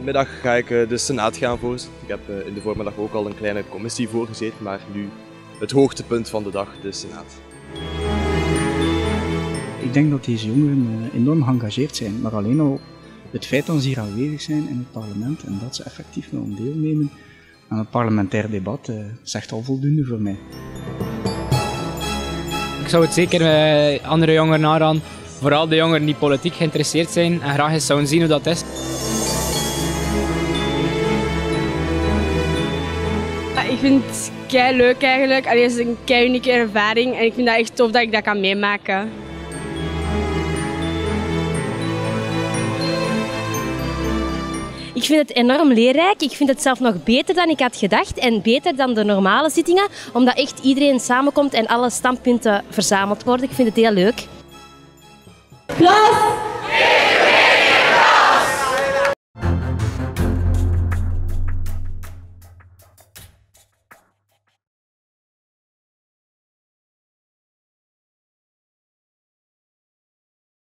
Vanmiddag ga ik de Senaat gaan voorzitten. Ik heb in de voormiddag ook al een kleine commissie voorgezeten, maar nu het hoogtepunt van de dag, de Senaat. Ik denk dat deze jongeren enorm geëngageerd zijn, maar alleen al het feit dat ze hier aanwezig zijn in het parlement en dat ze effectief willen deelnemen aan het parlementair debat zegt al voldoende voor mij. Ik zou het zeker andere jongeren aanraden, vooral de jongeren die politiek geïnteresseerd zijn en graag eens zouden zien hoe dat is. Ik vind het kei leuk eigenlijk. Het is een kei unieke ervaring en ik vind dat echt tof dat ik dat kan meemaken. Ik vind het enorm leerrijk. Ik vind het zelf nog beter dan ik had gedacht en beter dan de normale zittingen, omdat echt iedereen samenkomt en alle standpunten verzameld worden. Ik vind het heel leuk. Applaus